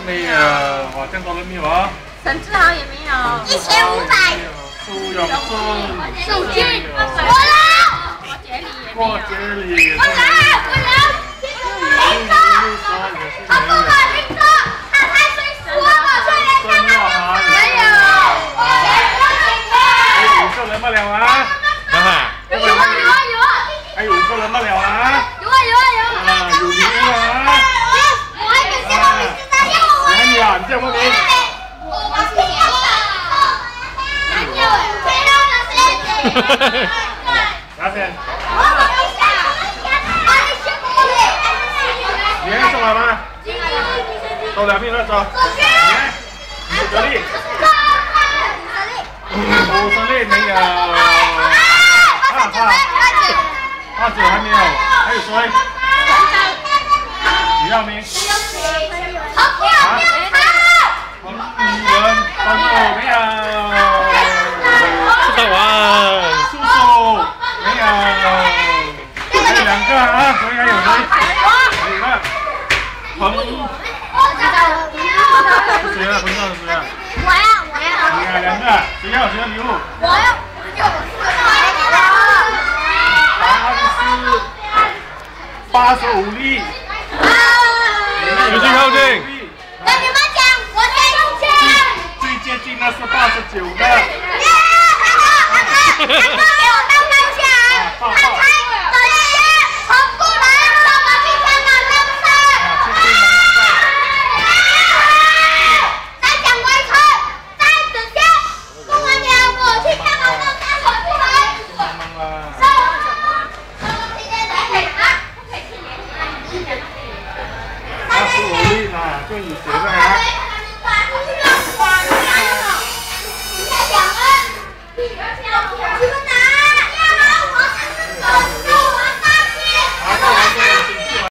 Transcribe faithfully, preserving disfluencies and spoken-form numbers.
没有，哇，这样多人没有啊？ 沈志豪也没有， 一千五百。 苏永顺， 宋俊， 我了。 郭杰里也没郭有。 杰里， 我来，我来。林哥，他不管林哥，他开水说我去连上他没有。 还有五个人不了啊？ 哈哈。 有啊有啊有啊。 还有五个人不了啊？ 有啊有啊有啊。 啊，有礼物啊！ 我还没见到你是在要我。 哪里啊？你叫什么名？ 我把钱拿掉，谁让他先？ 拿钱。 我等一下，把你先过来。 你还送来吗？走两边了，走。来，五十粒。五十粒没有。 八九没， 八九还没有，还有谁？李耀明。 好不好？ 彭宇文，彭总没有。 吃到完。 叔叔没有。还有两个啊，所以还有谁？还有个彭。谁啊？彭少是谁啊？ 我呀我呀。 你看两个，谁要谁要礼物？ 我呀。 答案是八十五粒。 有请靠近。 跟你们讲，我最有钱。 最接近的是八十九的。 给我当分享，他才等一下，跑过来，帮我去香港登山。再讲回去，再等下，过完年我去香港登山回不来。 忙忙了。 收收今天来给啊，不可以去年年。 八十五粒啦，就有谁？